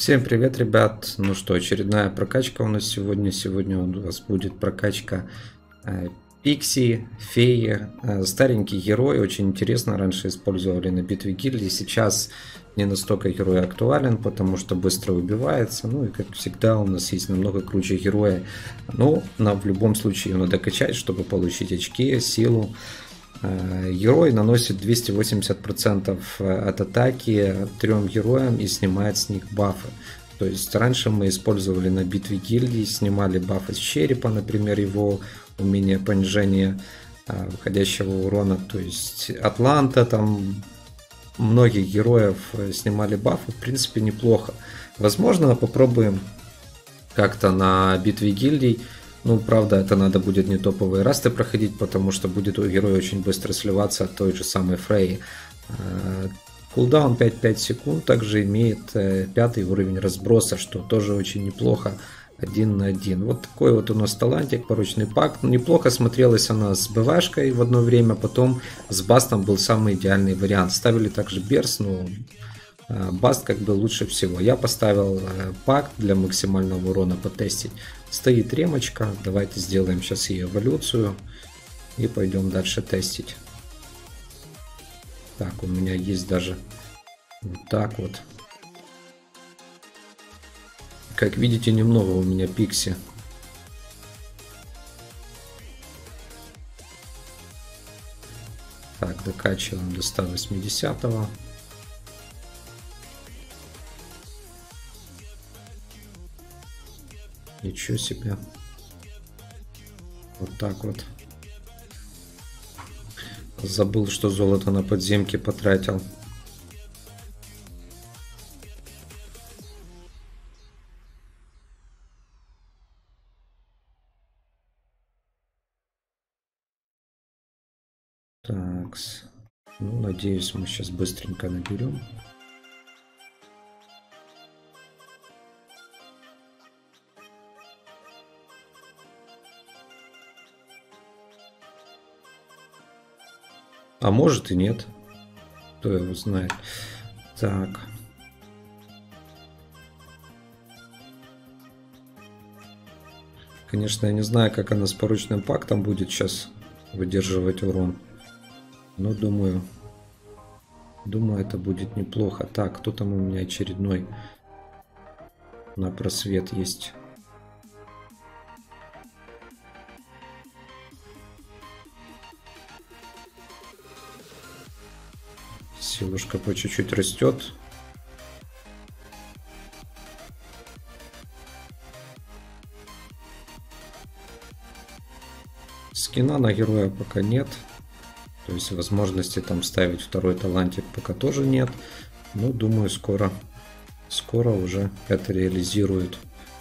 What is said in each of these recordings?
Всем привет, ребят! Ну что, очередная прокачка у нас сегодня. Сегодня у нас будет прокачка Пикси, Феи. Старенький герой, очень интересно. Раньше использовали на битве гильдии. Сейчас не настолько герой актуален, потому что быстро убивается. Ну и как всегда у нас есть намного круче героя. Но нам в любом случае его надо качать, чтобы получить очки, силу. Герой наносит 280% от атаки 3 героям и снимает с них бафы. То есть раньше мы использовали на битве гильдии, снимали бафы с черепа, например, его умение понижения выходящего урона. То есть Атланта, там многих героев снимали бафы, в принципе неплохо. Возможно, попробуем как-то на битве гильдий. Ну, правда, это надо будет не топовые расты проходить, потому что будет у героя очень быстро сливаться от той же самой Фрейи. Кулдаун 5-5 секунд, также имеет 5 уровень разброса, что тоже очень неплохо. 1 на 1. Вот такой вот у нас талантик, порочный пакт. Неплохо смотрелась она с БВшкой в одно время, потом с бастом был самый идеальный вариант. Ставили также Берс, но баст как бы лучше всего. Я поставил пакт для максимального урона потестить. Стоит ремочка, давайте сделаем сейчас ее эволюцию и пойдем дальше тестить. Так, у меня есть даже вот так вот. Как видите, немного у меня пикси. Так, докачиваем до 180-го. Ничего себе. Вот так вот. Забыл, что золото на подземке потратил. Такс. Ну, надеюсь, мы сейчас быстренько наберем. А может и нет. Кто его знает. Так. Конечно, я не знаю, как она с порочным пактом будет сейчас выдерживать урон. Но думаю, это будет неплохо. Так, кто там у меня очередной на просвет есть? Силушка по чуть-чуть растет. Скина на героя пока нет. То есть возможности там ставить второй талантик пока тоже нет. Но думаю, скоро уже это реализируют.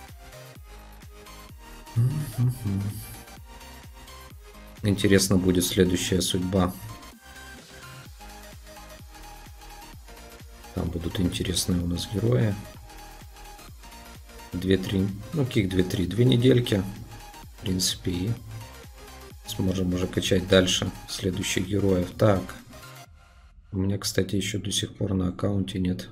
Интересно будет следующая судьба. Там будут интересные у нас герои. 2-3, ну каких 2-3, 2 недельки. В принципе, и сможем уже качать дальше следующих героев. Так, у меня, кстати, еще до сих пор на аккаунте нет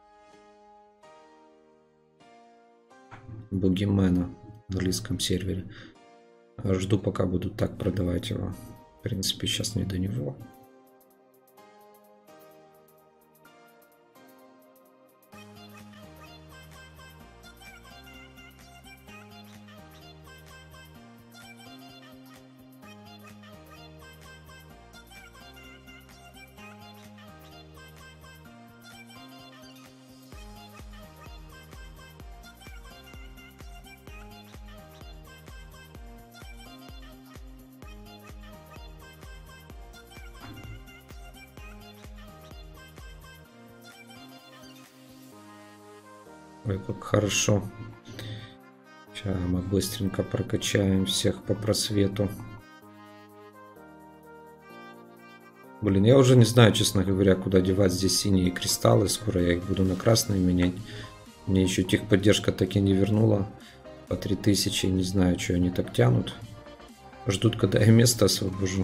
Бугимена на английском сервере. Жду, пока будут так продавать его. В принципе, сейчас не до него. Ой, как хорошо. Сейчас мы быстренько прокачаем всех по просвету. Блин, я уже не знаю, честно говоря, куда девать здесь синие кристаллы. Скоро я их буду на красные менять. Мне еще техподдержка так и не вернула. По 3000, не знаю, что они так тянут. Ждут, когда я место освобожу.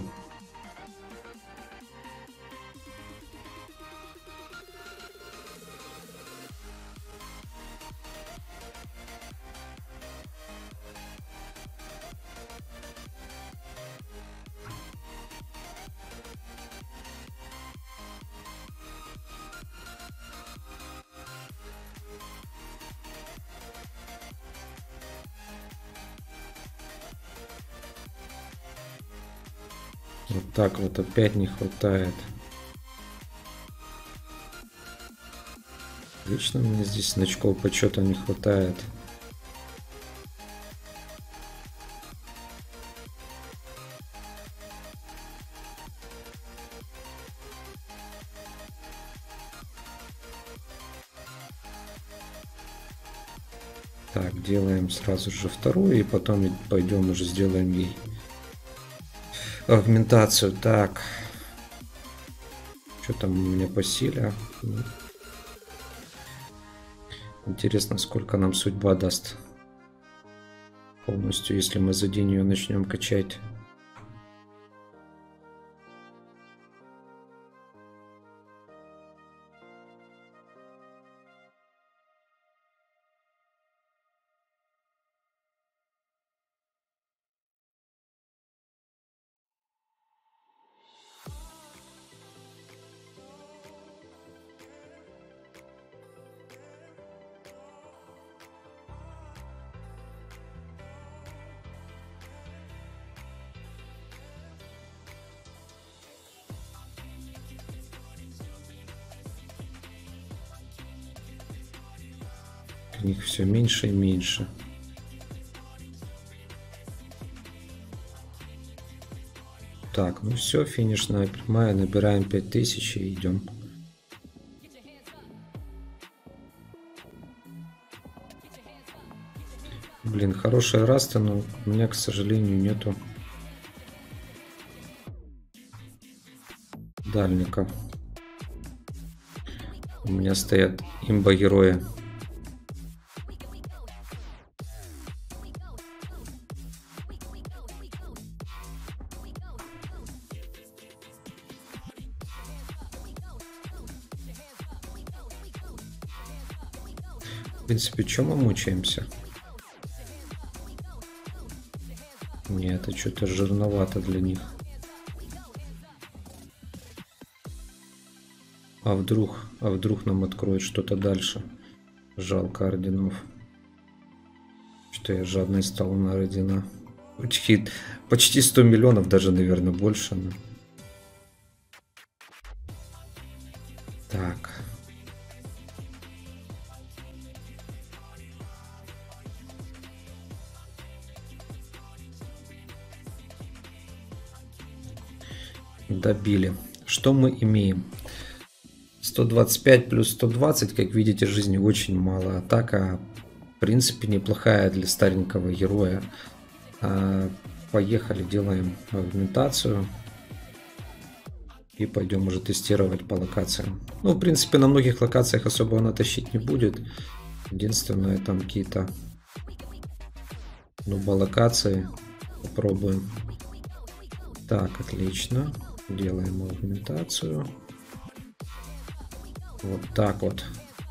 Вот так вот опять не хватает. Вечно мне здесь значков почета не хватает. Так, делаем сразу же вторую, и потом пойдем уже сделаем ей агментацию. Так, что там у меня по силе? Интересно, сколько нам судьба даст полностью, если мы за день ее начнем качать. Них все меньше и меньше. Так, ну все, финишная прямая, набираем 5000 и идем. Блин, хорошая раста, но у меня, к сожалению, нету дальника. У меня стоят имба-герои. В принципе, чем мы мучаемся? Не, это что-то жирновато для них. А вдруг нам откроют что-то дальше? Жалко орденов. Что я жадный стал на ордена. Почти 100 миллионов, даже, наверное, больше. Но... Так. Добили. Что мы имеем? 125 плюс 120, как видите, жизни очень мало. Атака, в принципе, неплохая для старенького героя. Поехали, делаем агментацию. И пойдем уже тестировать по локациям. Ну, в принципе, на многих локациях особо она тащить не будет. Единственное, там какие-то локации. Попробуем. Так, отлично. Делаем агментацию. Вот так вот.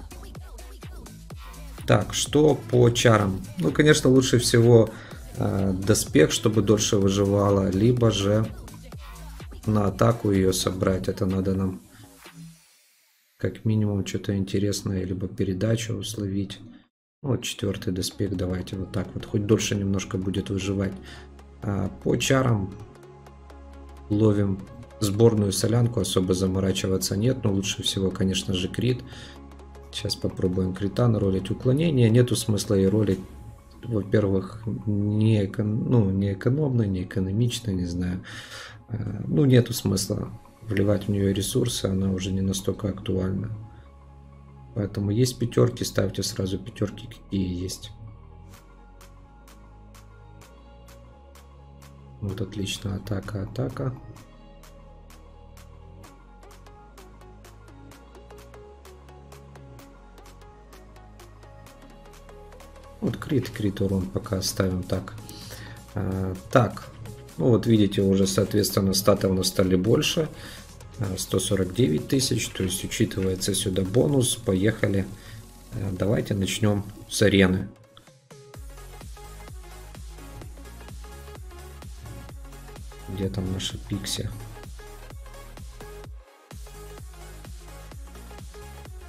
Так, что по чарам? Ну, конечно, лучше всего доспех, чтобы дольше выживала, либо же на атаку ее собрать. Это надо нам как минимум что-то интересное, либо передачу условить. Вот 4-й доспех, давайте вот так вот. Хоть дольше немножко будет выживать. По чарам ловим сборную солянку, особо заморачиваться нет, но лучше всего, конечно же, крит. Сейчас попробуем крита наролить. Уклонение нету смысла и ролить. Во-первых, не экономно, не экономично, не знаю. Ну, нету смысла вливать в нее ресурсы, она уже не настолько актуальна. Поэтому есть пятерки, ставьте сразу пятерки, какие есть. Вот отлично, атака. Вот крит урон пока оставим так. Так, ну вот видите, уже соответственно статы у нас стали больше. 149 тысяч, то есть учитывается сюда бонус. Поехали. Давайте начнем с арены. Где там наша Пикси?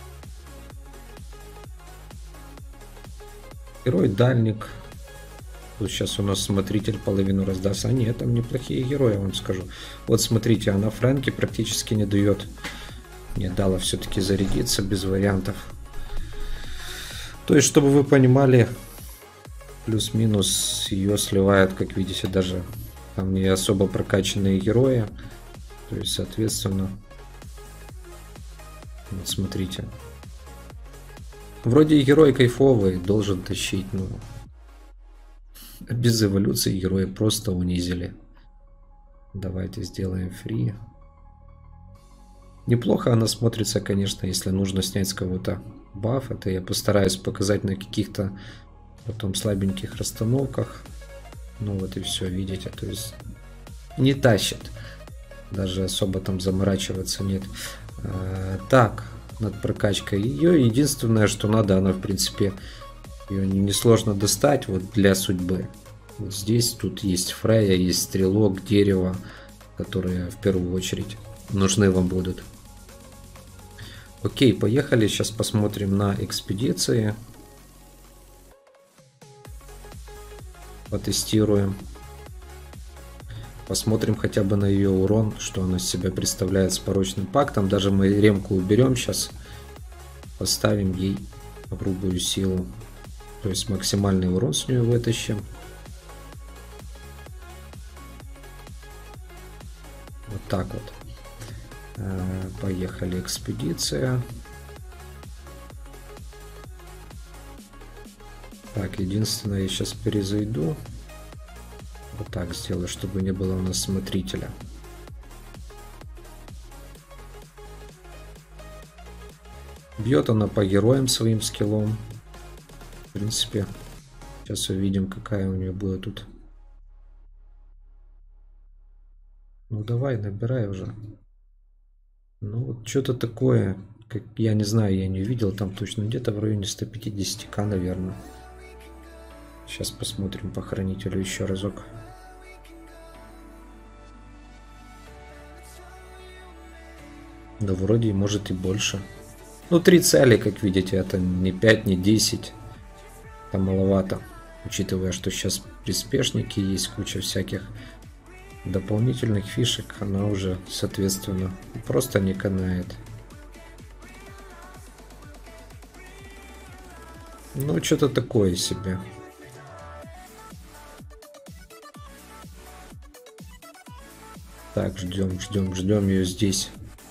Герой дальник. Тут сейчас у нас смотритель половину раздаст. А нет, там неплохие герои, я вам скажу. Вот смотрите, она Фрэнки практически не дает. Не дала все-таки зарядиться без вариантов. То есть, чтобы вы понимали, плюс-минус ее сливают, как видите, даже там не особо прокачанные герои. То есть, соответственно, вот смотрите. Вроде и герой кайфовый, должен тащить, но без эволюции героя просто унизили. Давайте сделаем фри. Неплохо она смотрится, конечно, если нужно снять с кого-то баф. Это я постараюсь показать на каких-то потом слабеньких расстановках. Ну вот и все, видите, то есть не тащит. Даже особо там заморачиваться нет. Так, над прокачкой ее. Единственное, что надо, она в принципе, ее несложно достать вот для судьбы. Вот здесь тут есть Фрея, есть стрелок, дерево, которые в первую очередь нужны вам будут. Окей, поехали. Сейчас посмотрим на экспедиции. Потестируем. Посмотрим хотя бы на ее урон, что она из себя представляет с порочным пактом. Даже мы ремку уберем сейчас. Поставим ей грубую силу. То есть максимальный урон с нее вытащим. Вот так вот. Поехали, экспедиция. Так, единственное, я сейчас перезайду. Вот так сделаю, чтобы не было у нас смотрителя. Бьет она по героям своим скиллом. В принципе, сейчас увидим, какая у нее будет тут. Ну давай, набирай уже. Ну вот что-то такое, как, я не знаю, я не видел, там точно где-то в районе 150к, наверное. Сейчас посмотрим по хранителю еще разок. Да вроде может и больше. Ну 3 цели, как видите, это не 5, не 10. Это маловато, учитывая, что сейчас приспешники есть, куча всяких дополнительных фишек, она уже, соответственно, просто не канает. Ну, что-то такое себе. Так, ждем ее здесь.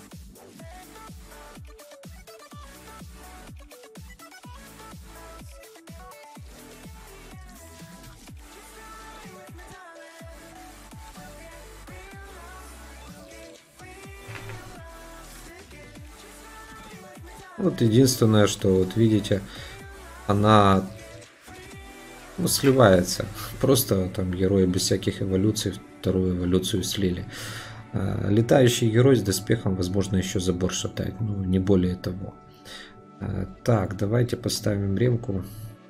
Вот единственное, что вот видите, она сливается. Просто там герои без всяких эволюций вторую эволюцию слили. Летающий герой с доспехом, возможно, еще забор шатает, но не более того. Так, давайте поставим ремку.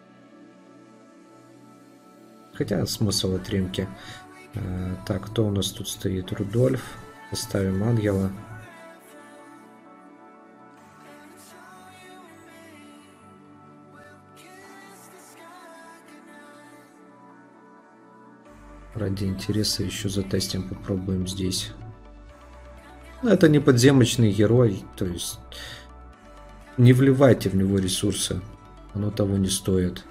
Хотя смысл от ремки. Так, кто у нас тут стоит? Рудольф. Поставим ангела. Ради интереса еще затестим, попробуем здесь. Но это не подземочный герой, то есть не вливайте в него ресурсы, оно того не стоит.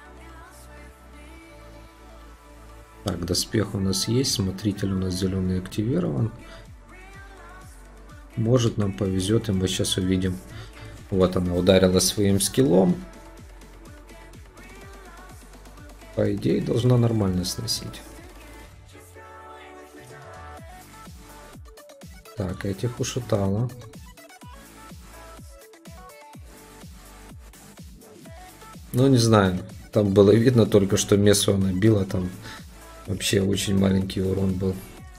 Так, доспех у нас есть, смотритель у нас зеленый активирован. Может, нам повезет, и мы сейчас увидим. Вот она ударила своим скиллом. По идее, должна нормально сносить. Так, этих ушатала. Ну, не знаю. Там было видно только, что Мессу она била. Там вообще очень маленький урон был.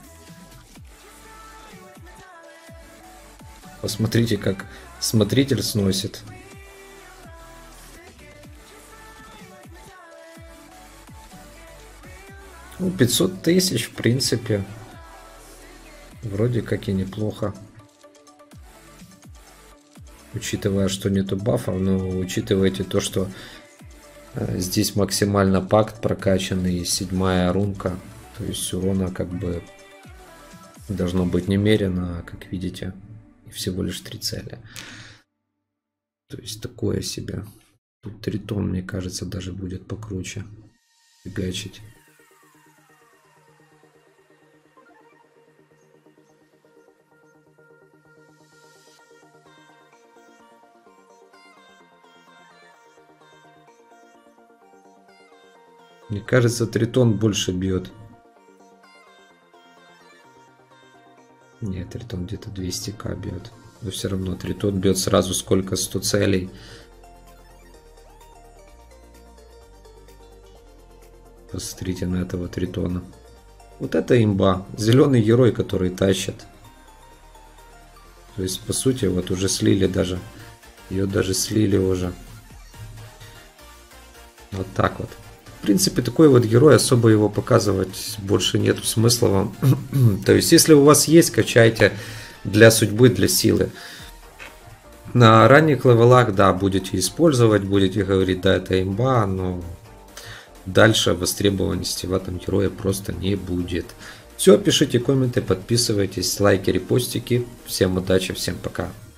Посмотрите, как смотритель сносит. Ну, 500 тысяч, в принципе. Вроде как и неплохо. Учитывая, что нету бафов, но учитывайте то, что Здесь максимально пакт прокачанный, 7-я рунка. То есть урона как бы должно быть немерено, как видите. И всего лишь 3 цели. То есть такое себе. Тут Тритон, мне кажется, даже будет покруче фигачить. Мне кажется, Тритон больше бьет. Нет, Тритон где-то 200к бьет. Но все равно Тритон бьет сразу сколько? 100 целей. Посмотрите на этого Тритона. Вот это имба. Зеленый герой, который тащит. То есть, по сути, вот уже слили даже. Ее даже слили уже. Вот так вот. В принципе, такой вот герой, особо его показывать больше нет смысла вам. То есть, если у вас есть, качайте для судьбы, для силы. На ранних левелах, да, будете использовать, будете говорить, да, это имба, но дальше востребованности в этом герое просто не будет. Все, пишите комменты, подписывайтесь, лайки, репостики. Всем удачи, всем пока.